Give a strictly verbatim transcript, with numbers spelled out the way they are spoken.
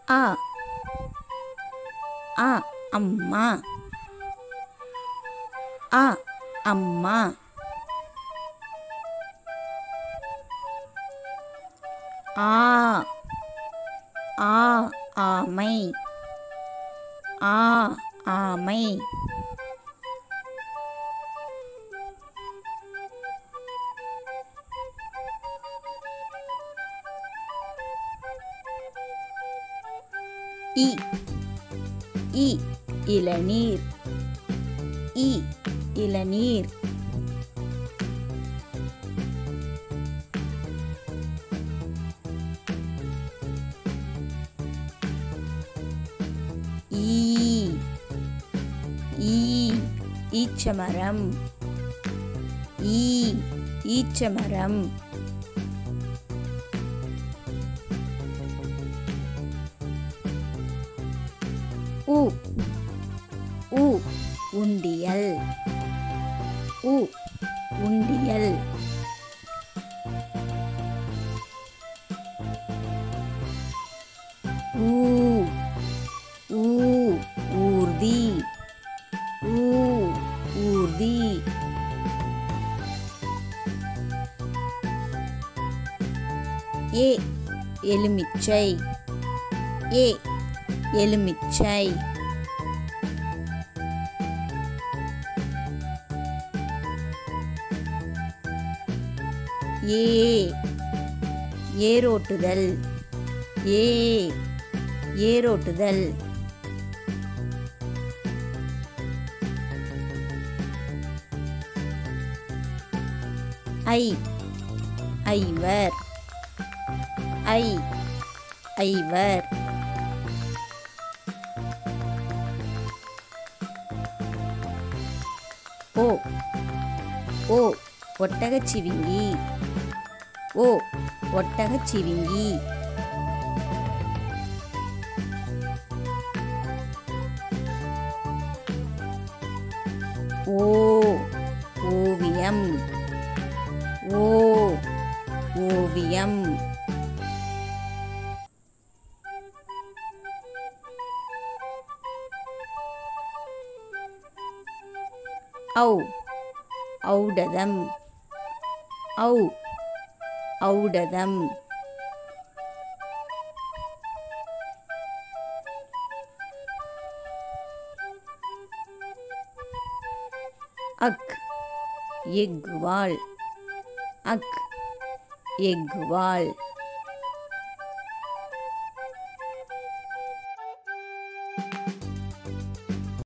அ அ அம்மா. அ அம்மா. ஆ ஆ ஆமை. ஆ ஆமை. இ இ இளநீர். இ இளநீர். ஈ ஈ ஈச்சமரம். ஈ ஈச்சமரம். உ உ உண்டியல். உ உண்டியல். ஊ ஊ ஊர்தி. ஊ ஊர்தி. ஏ எலுமிச்சை. ஏ எலுமிச்சை. ஏ ஏரோட்டுதல். ஏ ஏரோட்டுதல். ஐ ஐவர். ஐ ஐவர். ஓ ஓ ஒட்டகச்சிவிங்கி. ஓ ஒட்டகச்சிவிங்கி. ஓ ஓவியம். ஓ ஓவியம். ஔ ஔடதம். ஔ ஔடதம். அக் எஃகுவாள். அக் எஃகுவாள்.